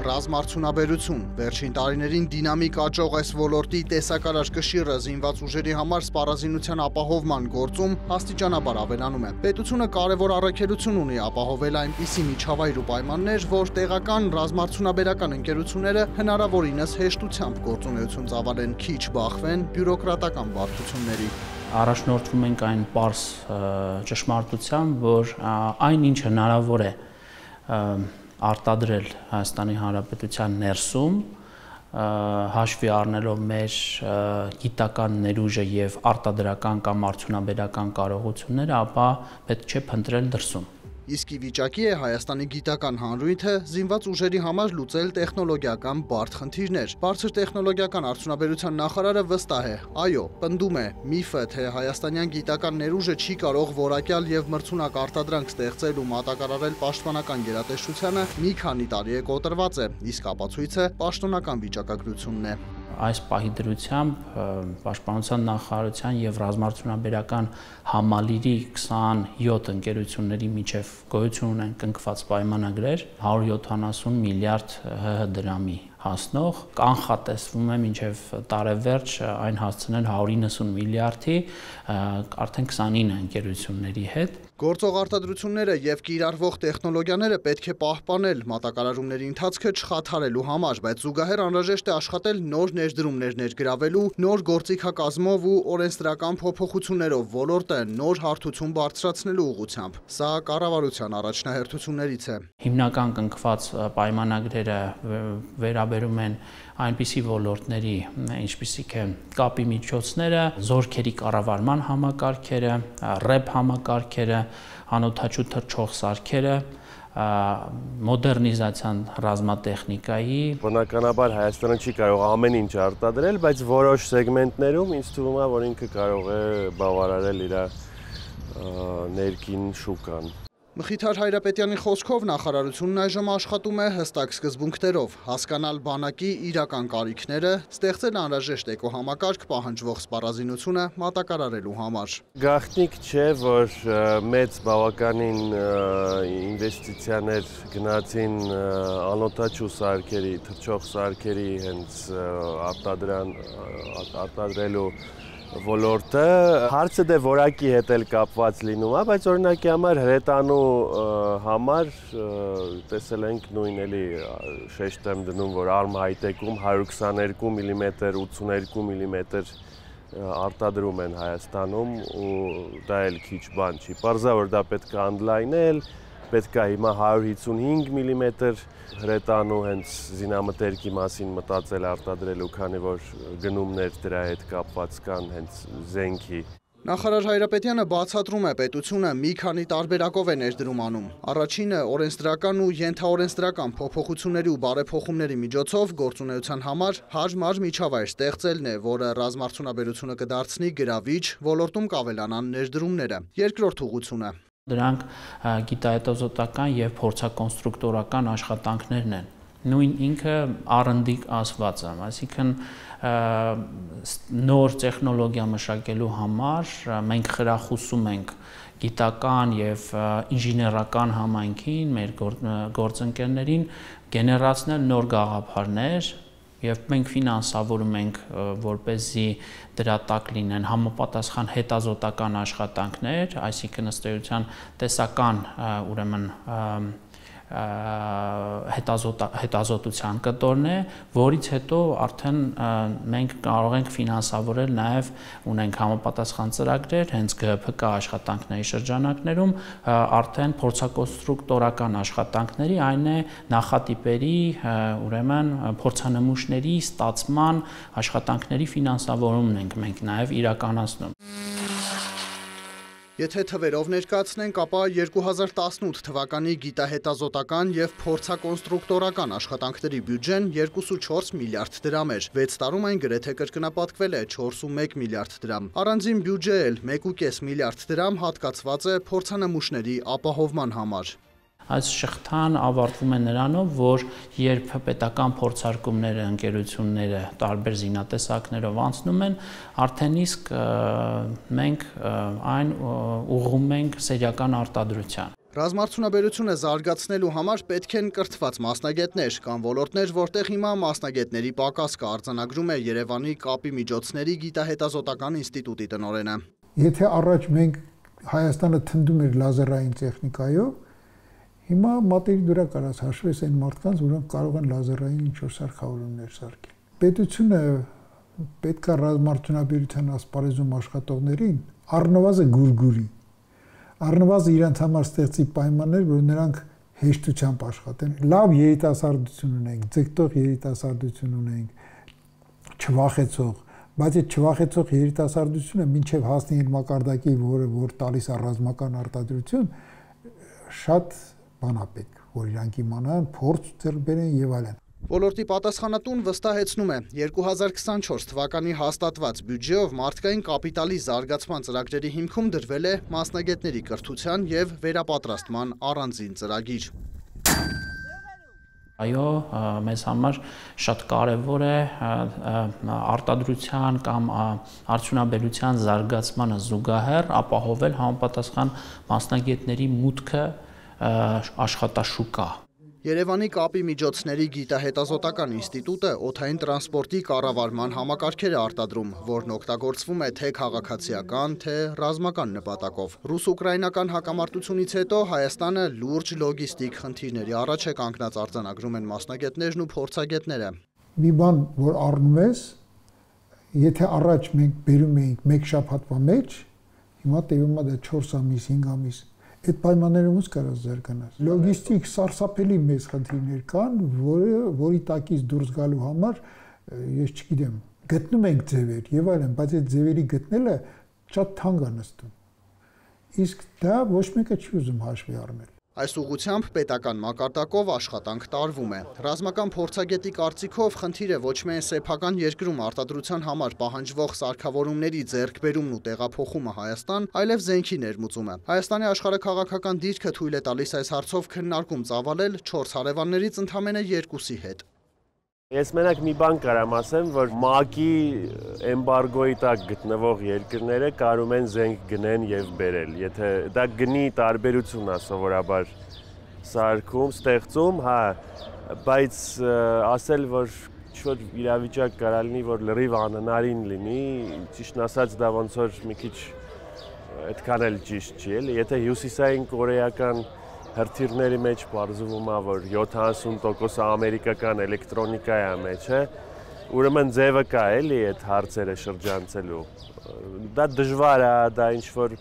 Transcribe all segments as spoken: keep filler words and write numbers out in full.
Ռազմարդյունաբերություն։ Վերջին տարիներին դինամիկ աճող այս ոլորտի տեսակարար կշիռը զինված ուժերի համար սպառազինության ապահովման գործում աստիճանաբար ավելանում է։ Պետությունը կարևոր առաքելություն ունի ապահովել այնպիսի միջավայր ու պայմաններ, որ տեղական ռազմարդյունաբերական ընկերությունները հնարավորինս հեշտությամբ գործունեություն ծավալեն, քիչ բախվեն բյուրոկրատական բարդությունների։ Առաջնորդվում ենք այն պարզ ճշմարտությամբ, որ այն ինչ հնարավոր է արտադրել Հայաստանի Հանրապետության ներսում, հաշվի առնելով մեր գիտական ներուժը եւ արտադրական կամ արդյունաբերական կարողությունները, ապա պետք չէ փնտրել դրսում։ Իսկ ի վիճակի է Հայաստանի գիտական հանրույթը զինված ուժերի համար լուծել տեխնոլոգիական բարդ խնդիրներ։ Բարձր տեխնոլոգիական արդյունաբերության նախարարը վստահ է, այո, պնդում է, միֆը, թե հայաստանյան գիտական ներուժը չի կարող որակյալ եւ մրցունակ արտադրանք ստեղծել ու մատակարարել պաշտպանական գերատեսչությանը, մի քանի տարի է կոտրված է, իսկ ապացույցը պաշտոնական վիճակագրությունն է։ Այս պահի դրությամբ Պաշտպանության նախարարության եւ ռազմարդյունաբերական համալիրի քսանյոթ ընկերությունների միջև գոյություն ունեն կնքված պայմանագրեր հարյուր յոթանասուն միլիարդ ՀՀ դրամի հասնող, կանխատեսվում է մինչև տարեվերջ այն հասցնել հարյուր իննսուն միլիարդի արդեն քսանինը ընկերությունների հետ։ Գործող արտադրությունները եւ կիրառվող տեխնոլոգիաները պետք է պահպանել մատակարարումների ընթացքը չխաթարելու համար, բայց զուգահեռ անհրաժեշտ է աշխատել նոր ներդրումներ ներգրավելու, նոր գործիքակազմով ու օրենսդրական փոփոխություններով ոլորտը նոր հարթություն բարձրացնելու ուղղությամբ։ Սա կառավարության առաջնահերթություններից է։ Հիմնական կնքված պայմանագրերը վերաբերում են այնպիսի ոլորտների, ինչպիսիք են կապի միջոցները, զորքերի կառավարման համակարգերը, ռեփ համակարգերը, անօդաչու թռչող սարքերը, մոդեռնիզացիան ռազմատեխնիկայի։ Բնականաբար Հայաստանը չի կարող ամեն ինչ արտադրել, բայց որոշ սեգմենտներում ինձ թվում է, որ ինքը կարող է բավարարել իր ներքին շուկան։ Մխիթար Հայրապետյանի խոսքով նախարարությունն այժմ աշխատում է հստակ սկզբունքներով, հասկանալ բանակի իրական կարիքները, ստեղծել անհրաժեշտ էկոհամակարգ պահանջվող սպառազինությունը մատակարարելու համար։ Գաղտնիք չէ, որ մեծ բավականին ինվեստիցիաներ գնացին անօդաչու սարքերի, թռչող սարքերի հենց արտադրելու ոլորտը, հարցը դե որակի հետ էլ կապված լինում է, բայց օրինակի համար հրետանու համար տեսել ենք նույն էլի շեշտ եմ դնում, որ Arm High-Tech-ում հարյուր քսաներկու միլիմետր, ութսուներկու միլիմետր արտադրում են Հայաստանում ու դա էլ քիչ բան չի։ Պարզա որ դա պետք է ընդլայնել, պետք է հիմա հարյուր հիսունհինգ միլիմետր հրետանու հենց զինամթերքի մասին մտածել արտադրելու, քանի որ գնումներ դրա հետ կապված կան հենց զենքի։ Նախարար Հայրապետյանը բացատրում է, պետությունը մի քանի տարբերակով է ներդրում անում։ Առաջինը օրենսդրական ու ենթաօրենսդրական փոփոխությունների ու բարեփոխումների միջոցով գործունեության համար հարմար միջավայր ստեղծելն է, որը ռազմարդյունաբերությունը կդարձնի գրավիչ, ոլորտում կավելանան ներդրումները։ Երկրորդ ուղղությունը Դրանք գիտահետազոտական եւ փորձակոնստրուկտորական աշխատանքներն են։ Նույն ինքը R and D ասված է, այսինքն նոր տեխնոլոգիա մշակելու համար մենք խրախուսում ենք գիտական եւ ինժեներական համայնքին, մեր գործընկերներին գեներացնել նոր գաղափարներ եւ մենք ֆինանսավորում ենք, որպեսզի դրա տակ լինեն համապատասխան հետազոտական աշխատանքներ, այսինքն ըստ էության տեսական, ուրեմն հետազոտության կտորն է, որից հետո արդեն մենք կարող ենք ֆինանսավորել նաև ունենք համապատասխան ծրագրեր, հենց G P K աշխատանքների շրջանակներում արդեն փորձակոնստրուկտորական աշխատանքների, այն է նախատիպերի, ուրեմն փորձանմուշների ստացման աշխատանքների ֆինանսավորումն ենք մենք նաև իրականացնում։ Եթե թվերով ներկայացնենք, ապա երկու հազար տասնութ թվականի գիտահետազոտական եւ փորձակոնստրուկտորական աշխատանքների բյուջեն երկուսուչորս միլիարդ դրամ էր։ վեց տարում այն գրեթե կրկնապատկվել է չորսումեկ միլիարդ դրամ։ Առանձին բյուջե էլ մեկուկես միլիարդ դրամ հատկացված է փորձանմուշների ապահովման համար։ Այս շղթան ավարտվում է նրանով, որ երբ պետական փորձարկումները, ընկերությունները տարբեր զինատեսակներով անցնում են, արդեն իսկ մենք այն ուղղում ենք սերիական արտադրության։ Ռազմարդյունաբերությունը զարգացնելու համար պետք են կրթված մասնագետներ կամ ոլորտներ, որտեղ հիմա մասնագետների պակաս կա, արձանագրում է Երևանի կապի միջոցների գիտահետազոտական ինստիտուտի տնօրենը։ Եթե առաջ մենք Հայաստանը թնդում էր լազերային տեխնիկայով, հիմա մատերի դուրա կարաս հաշվես այն մարդկանց, որոնք կարող են լազերային ինչ-որ սարքավորումներ սարքել։ Պետությունը պետք է ռազմարդյունաբերության ասպարեզում աշխատողներին առնվազն գուրգուրի, առնվազն իրենց համար ստեղծի պայմաններ, որ նրանք հեշտությամբ աշխատեն, լավ երիտասարդություն ունենք, ձգտող երիտասարդություն ունենք, չվախեցող, բայց այդ չվախեցող երիտասարդությունը մինչև հասնի այն մակարդակի, որը որ տալիս է ռազմական արտադրություն, շատ բան է պետք, որ իրանք իմանան, փորձ ձեռք բերեն եւ այլն։ Ոլորտի պատասխանատուն վստահեցնում է, երկու հազար քսանչորս թվականի հաստատված բյուջեով մարդկային կապիտալի զարգացման ծրագրերի հիմքում դրվել է մասնագետների կրթության եւ վերապատրաստման առանձին ծրագիր։ Այո, մեզ համար շատ կարևոր է արտադրության կամ արդյունաբերության զարգացմանը զուգահեռ ապահովել համապատասխան մասնագետների մուտքը աշխատաշուկա։ Երևանի կապի միջոցների գիտահետազոտական ինստիտուտը օդային տրանսպորտի կառավարման համակարգեր է արտադրում, որն օգտագործվում է թե քաղաքացիական, թե ռազմական նպատակով։ Ռուս-ուկրաինական հակամարտությունից հետո Հայաստանը լուրջ լոգիստիկ խնդիրների առաջ է կանգնած, արձանագրում են մասնագետներն ու փորձագետները։ Մի բան, որ առնում ես, եթե առաջ մենք բերում էինք մեկ շաբաթվա մեջ, հիմա տևում է դա չորս ամիս, հինգ ամիս։ Այդ պայմաններում ո՞նց կարաս զարգանաս։ Լոգիստիկ սարսափելի մեծ խնդիրներ կան, որը որի տակից դուրս գալու համար ես չգիտեմ, գտնում ենք ձևեր եւ այլն, բայց այդ ձևերի գտնելը շատ թանկ է նստում։ Իսկ դա ոչ մեկը չի ուզում հաշվի առնել։ Այս ուղղությամբ պետական մակարդակով աշխատանք տարվում է։ Ռազմական փորձագետի կարծիքով խնդիրը ոչ միայն սեփական երկրում արտադրության համար պահանջվող սարքավորումների ձեռքբերումն ու տեղափոխումը Հայաստան, այլև զենքի ներմուծումը։ Հայաստանի աշխարհաքաղաքական դիրքը թույլ է տալիս այս հարցով քննարկում ծավալել չորս հարևաններից ընդամենը երկուսի հետ։ Ես մենակ մի բան կարամ ասեմ, որ ՄԱԿ-ի էմբարգոյի տակ գտնվող երկրները կարում են զենք գնեն եւ բերել։ Եթե դա գնի տարբերություն է սովորաբար սարքում, ստեղծում, հա, բայց ասել, որ ինչ-որ իրավիճակ կարա լինի, որ լրիվ անհնարին լինի, ճիշտն ասած դա ոնց որ մի քիչ այդքան էլ ճիշտ չի, էլի, եթե հյուսիսային կորեական հրթիռների մեջ բարձվում է, որ յոթանասուն տոկոս ամերիկական էլեկտրոնիկա է մեջ, ուրեմն ձևը կա էլի այդ հարցերը շրջանցելու։ Դա դժվար է, դա ինչ-որ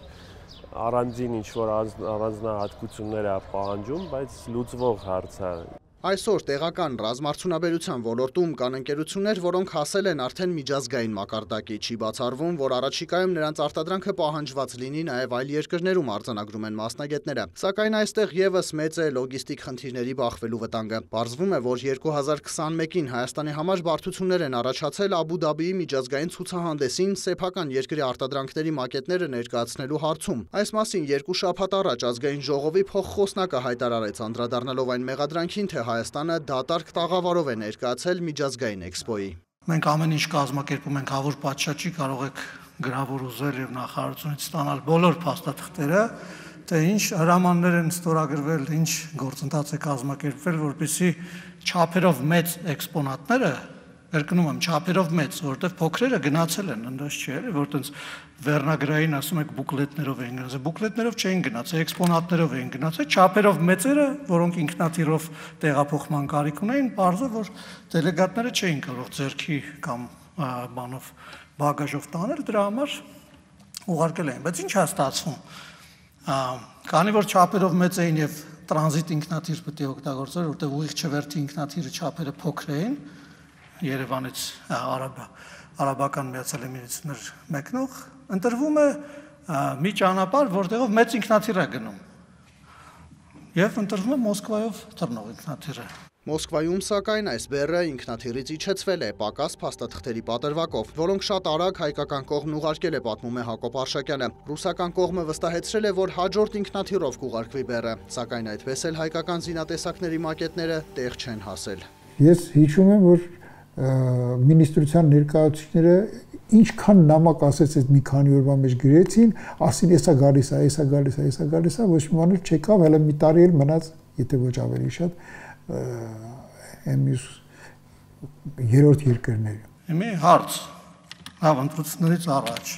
առանձին ինչ-որ առանձնահատկություններ է պահանջում, բայց լուծվող հարց է։ Այսօր տեղական ռազմարդյունաբերության ոլորտում կան ընկերություններ, որոնք հասել են արդեն միջազգային մակարդակի, չի բացառվում, որ առաջիկայում նրանց արտադրանքը պահանջված լինի նաև այլ երկրներում, արձանագրում են մասնագետները։ Սակայն այստեղ եւս մեծ է լոգիստիկ խնդիրների բախվելու վտանգը։ Պարզվում է, որ երկու հազար քսանմեկին Հայաստանի համար բարդություններ են առաջացել Աբու Դաբիի միջազգային ցուցահանդեսին սեփական երկրի արտադրանքների մակետները ներկայացնելու հարցում։ Այս մասին երկու շաբաթ առաջ ազգային ժողովի փոխխոսնակը հայտարարեց, անդրադառնալով այն մեղադրանքին, թե Հայաստանը դատարկ տաղավարով է ներկայացել միջազգային էքսպոյի։ Մենք ամեն ինչ կազմակերպում ենք հավուր պատշաճի, կարող եք գրավոր ուզել եւ նախարարությունից ստանալ բոլոր փաստաթղթերը, թե ինչ հրամաններ են ստորագրվել, ինչ գործընթաց է կազմակերպվել, որպեսզի չափերով մեծ էքսպոնատները, երկնում եմ, չափերով մեծ, որովհետեւ փոքրերը գնացել են, ընդդաշ չի, էլի, որ տենց վերնագրային ասում եք բուկլետներով էին գնացել, բուկլետներով չէին գնացել, էքսպոնատներով էին գնացել, չափերով մեծերը, որոնք ինքնաթիռով տեղափոխման կարիք ունեին, բարձր որ դելեգատները չէին կարող ձեռքի կամ բանով բագաժով տանել, դրա համար ուղարկել էին, բայց ինչ է ստացվում։ Քանի որ չափերով մեծ էին եւ տրանզիտ ինքնաթիռ պետք է օգտագործել, որտեղ ուղիղ չվերթի ինքնաթիռը չափերը փոքր էին, Երևանից Արաբա, Արաբական Միացյալ Էմիրություններ մեկնող, ընտրվում է մի ճանապարհ, որտեղով մեծ ինքնաթիռ է գնում։ Եվ ընտրվում է Մոսկվայով թռնող ինքնաթիռը։ Մոսկվայում սակայն այս բեռը ինքնաթիռից իջեցվել է պակաս փաստաթղթերի պատրվակով, որոնք շատ արագ հայկական կողմն ուղարկել է, պատմում է Հակոբ Արշակյանը։ Ռուսական կողմը վստահեցրել է, որ հաջորդ ինքնաթիռով կուղարկվի բեռը, սակայն այդպես էլ հայկական զինատեսակների մակետները տեղ չեն հասել։ Ես հիշում եմ, որ Մինիստրության ներկայացուցիչները ինչքան նամակ ասեց այդ մի քանի օրվա մեջ գրեցին, ասին էսա գալիս է, էսա գալիս է, էսա գալիս է, ոչ մի բան չեկավ, հələ մի տարի էլ մնաց, եթե ոչ ավելի շատ, εμείς երրորդ երկրները։ Իմի հարց, հավ ընտրություններից առաջ,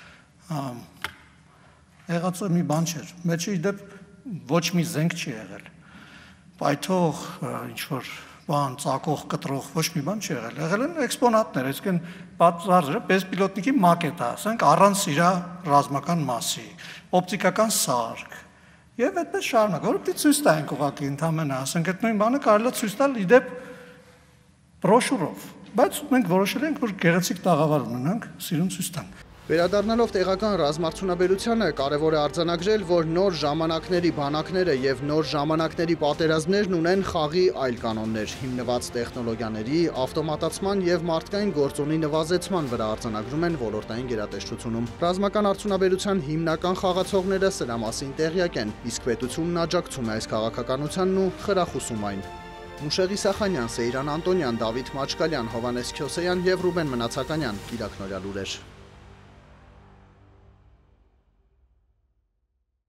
եղածը մի բան չէր, մեջի դեպ ոչ մի զենք չի եղել, պայթող, ինչ-որ բան, ծակող, կտրող, ոչ մի բան չի եղել, եղել են էքսպոնատներ, այսինքն պատրաստը բեսպիլոտնիկի մակետ է, ասենք առանց իր ռազմական մասի, օպտիկական սարք, եւ այդպես շարունակ, որովհետեւ ցույց տանք ուղղակի ընդհանրապես, ասենք այդ նույն բանը կարելի է ցույց տալ իդեպ բրոշուրով, բայց մենք որոշել ենք, որ գեղեցիկ տաղավար ունենանք, սիրուն ցույց տանք։ Վերադառնալով տեղական ռազմարդյունաբերությանը կարևոր է արձանագրել, որ նոր ժամանակների բանակները եւ նոր ժամանակների պատերազմներն ունեն խաղի այլ կանոններ, հիմնված տեխնոլոգիաների, ավտոմատացման եւ մարդկային գործոնի նվազեցման վրա արձանագրում են ոլորտային գերատեսչությունում։ Ռազմական արդյունաբերության հիմնական խաղացողները սրա մասին տեղյակ են, իսկ պետությունն աջակցում է այս քաղաքականությանն ու խրախուսում այն։ Մուշեղ Իսախանյան, Սեյրան Անտոնյան, Դավիթ Մաչկալյան, Հովհաննես Քյոսեյան եւ Ռուբեն Մնացականյան, Իրաքնորյալ լուրեր։